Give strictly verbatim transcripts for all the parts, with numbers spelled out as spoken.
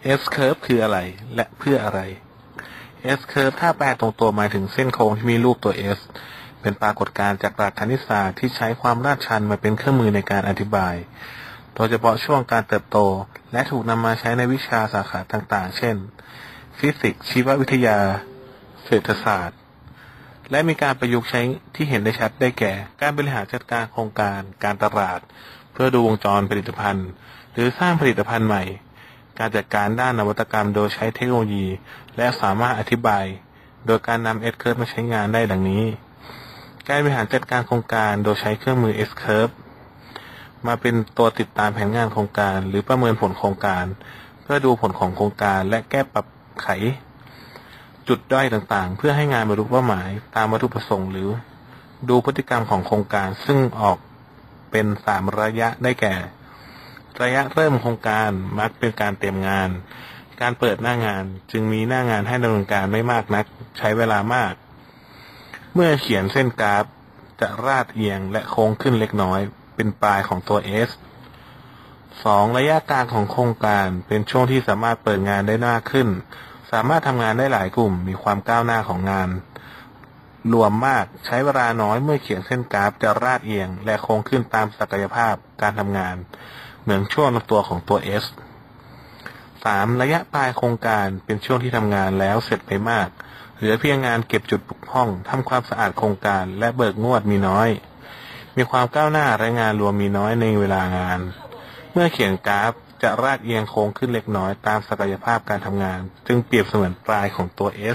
S-curve คืออะไรและเพื่ออะไร S-curve ถ้าแปลตรงตัวหมายถึงเส้นโค้งที่มีรูปตัว S เป็นปรากฏการณ์จากหลักคณิตศาสตร์ที่ใช้ความลาดชันมาเป็นเครื่องมือในการอธิบายโดยเฉพาะช่วงการเติบโตและถูกนำมาใช้ในวิชาสาขาต่างๆเช่นฟิสิกส์ชีววิทยาเศรษฐศาสตร์และมีการประยุกต์ใช้ที่เห็นได้ชัดได้แก่การบริหารจัดการโครงการการตลาดเพื่อดูวงจรผลิตภัณฑ์หรือสร้างผลิตภัณฑ์ใหม่การจัดการด้านนวัตกรรมโดยใช้เทคโนโลยีและสามารถอธิบายโดยการนำ S-curve มาใช้งานได้ดังนี้การบริหารจัดการโครงการโดยใช้เครื่องมือ S-curve มาเป็นตัวติดตามแผนงานโครงการหรือประเมินผลโครงการเพื่อดูผลของโครงการและแก้ปรับไขจุดด้อยต่างๆเพื่อให้งานบรรลุเป้าหมายตามวัตถุประสงค์หรือดูพฤติกรรมของโครงการซึ่งออกเป็นสามระยะได้แก่ระยะเริ่มโครงการมักเป็นการเตรียมงานการเปิดหน้างานจึงมีหน้างานให้ดำเนินการไม่มากนักใช้เวลามากเมื่อเขียนเส้นกราฟจะราดเอียงและโค้งขึ้นเล็กน้อยเป็นปลายของตัว S สองระยะกลางของโครงการเป็นช่วงที่สามารถเปิดงานได้มากขึ้นสามารถทำงานได้หลายกลุ่มมีความก้าวหน้าของงานรวมมากใช้เวลาน้อยเมื่อเขียนเส้นกราฟจะราดเอียงและโค้งขึ้นตามศักยภาพการทำงานเหมือนช่วงลำตัวของตัว S สามระยะปลายโครงการเป็นช่วงที่ทำงานแล้วเสร็จไปมากเหลือเพียงงานเก็บจุดบกพร่องทำความสะอาดโครงการและเบิกงวดมีน้อยมีความก้าวหน้าและงานรวมมีน้อยในเวลางานเมื่อเขียนกราฟจะราดเอียงโค้งขึ้นเล็กน้อยตามศักยภาพการทำงานจึงเปรียบเสมือนปลายของตัว S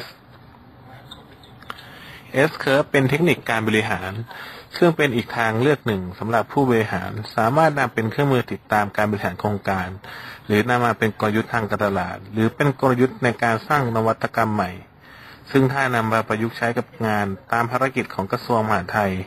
S-curve เป็นเทคนิคการบริหารซึ่งเป็นอีกทางเลือกหนึ่งสำหรับผู้บริหารสามารถนำเป็นเครื่องมือติดตามการบริหารโครงการหรือนำมาเป็นกลยุทธ์ทางการตลาดหรือเป็นกลยุทธ์ในการสร้างนวัตกรรมใหม่ซึ่งถ้านำมาประยุกต์ใช้กับงานตามภารกิจของกระทรวงมหาดไทย